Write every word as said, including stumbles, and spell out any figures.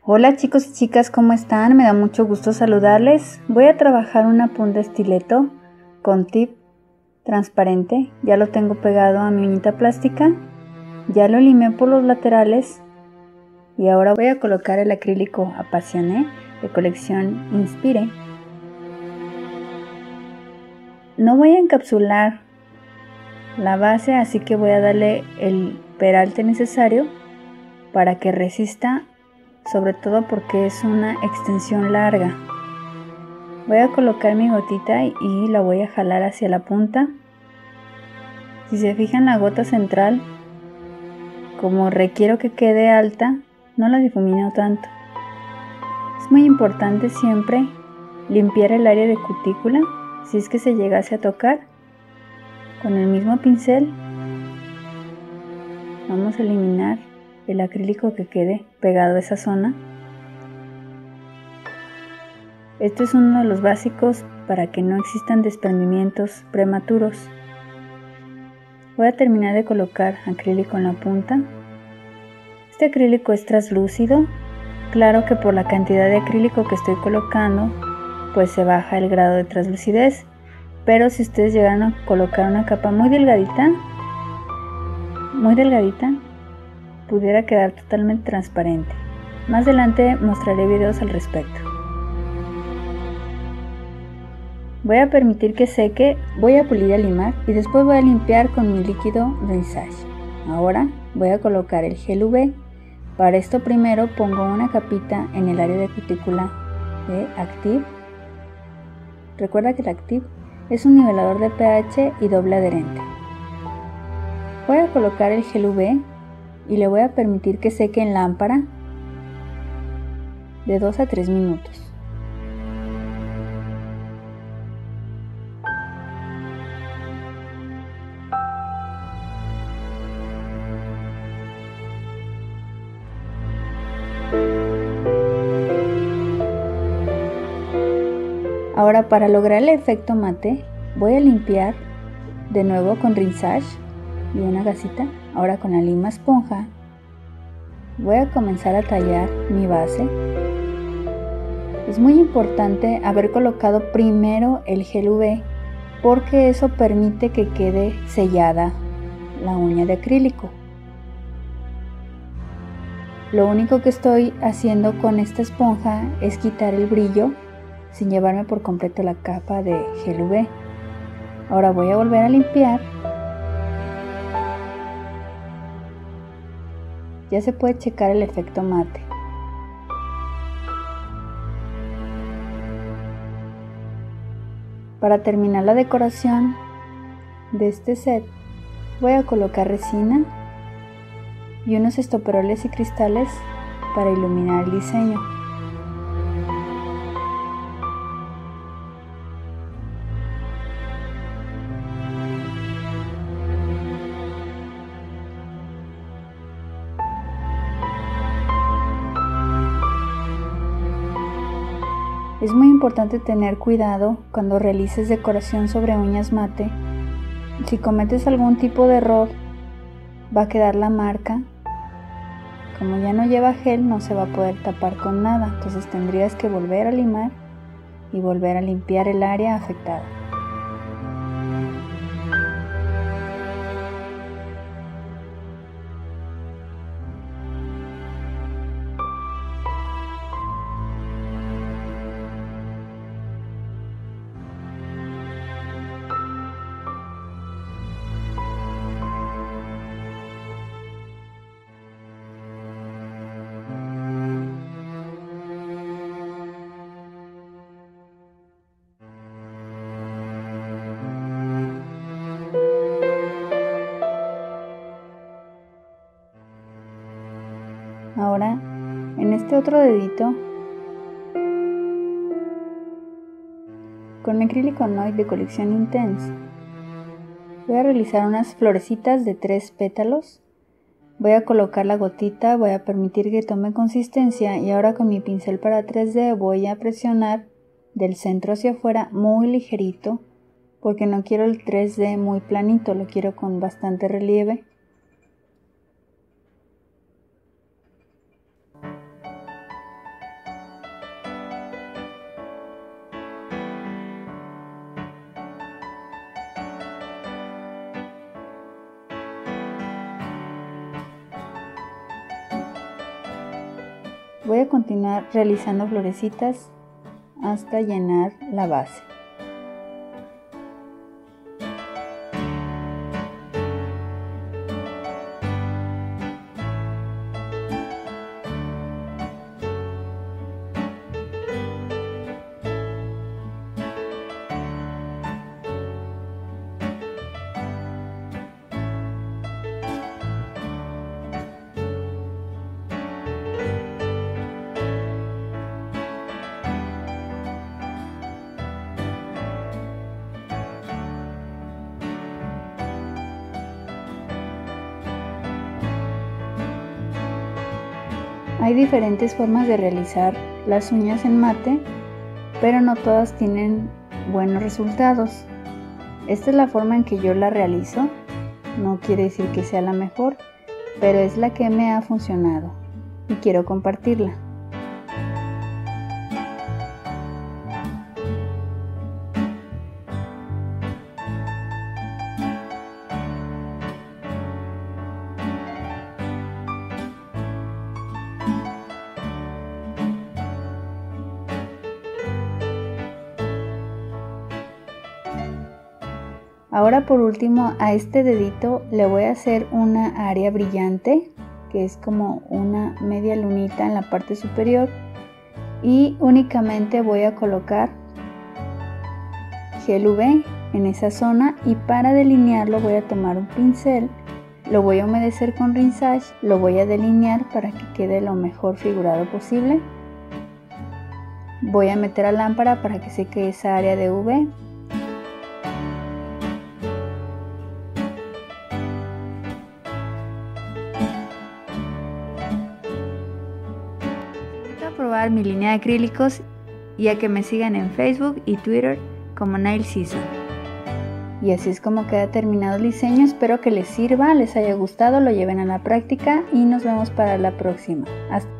Hola chicos y chicas, ¿cómo están? Me da mucho gusto saludarles. Voy a trabajar una punta estileto con tip transparente. Ya lo tengo pegado a mi uñita plástica. Ya lo limé por los laterales. Y ahora voy a colocar el acrílico Apassioné de colección Inspire. No voy a encapsular la base, así que voy a darle el peralte necesario para que resista, sobre todo porque es una extensión larga. Voy a colocar mi gotita y la voy a jalar hacia la punta. Si se fijan, la gota central, como requiero que quede alta, no la difumino tanto. Es muy importante siempre limpiar el área de cutícula. Si es que se llegase a tocar, con el mismo pincel vamos a eliminar el acrílico que quede pegado a esa zona. Este es uno de los básicos para que no existan desprendimientos prematuros. Voy a terminar de colocar acrílico en la punta. Este acrílico es translúcido. Claro que por la cantidad de acrílico que estoy colocando, pues se baja el grado de translucidez. Pero si ustedes llegan a colocar una capa muy delgadita, muy delgadita, pudiera quedar totalmente transparente. Más adelante mostraré videos al respecto. Voy a permitir que seque, voy a pulir y limar y después voy a limpiar con mi líquido Rinzage. Ahora voy a colocar el gel U V. Para esto primero pongo una capita en el área de cutícula de Active. Recuerda que el Active es un nivelador de pH y doble adherente. Voy a colocar el gel U V y le voy a permitir que seque en lámpara de dos a tres minutos. Ahora, para lograr el efecto mate, voy a limpiar de nuevo con Rinzage y una gasita. Ahora con la lima esponja voy a comenzar a tallar mi base. Es muy importante haber colocado primero el gel U V porque eso permite que quede sellada la uña de acrílico. Lo único que estoy haciendo con esta esponja es quitar el brillo sin llevarme por completo la capa de gel U V. Ahora voy a volver a limpiar. Ya se puede checar el efecto mate. Para terminar la decoración de este set, voy a colocar resina y unos estoperoles y cristales para iluminar el diseño. Es muy importante tener cuidado cuando realices decoración sobre uñas mate. Si cometes algún tipo de error, va a quedar la marca. Como ya no lleva gel, no se va a poder tapar con nada. Entonces tendrías que volver a limar y volver a limpiar el área afectada. Ahora, en este otro dedito, con mi acrílico Noir de colección Intense, voy a realizar unas florecitas de tres pétalos. Voy a colocar la gotita, voy a permitir que tome consistencia y ahora con mi pincel para tres D voy a presionar del centro hacia afuera muy ligerito, porque no quiero el tres D muy planito, lo quiero con bastante relieve. Voy a continuar realizando florecitas hasta llenar la base. Hay diferentes formas de realizar las uñas en mate, pero no todas tienen buenos resultados. Esta es la forma en que yo la realizo. No quiere decir que sea la mejor, pero es la que me ha funcionado y quiero compartirla. Ahora por último a este dedito le voy a hacer una área brillante, que es como una media lunita en la parte superior, y únicamente voy a colocar gel U V en esa zona, y para delinearlo voy a tomar un pincel, lo voy a humedecer con rinzage, lo voy a delinear para que quede lo mejor figurado posible. Voy a meter a lámpara para que seque esa área de U V. Probar mi línea de acrílicos y a que me sigan en Facebook y Twitter como Nail Season. Y así es como queda terminado el diseño. Espero que les sirva, les haya gustado, lo lleven a la práctica y nos vemos para la próxima. Hasta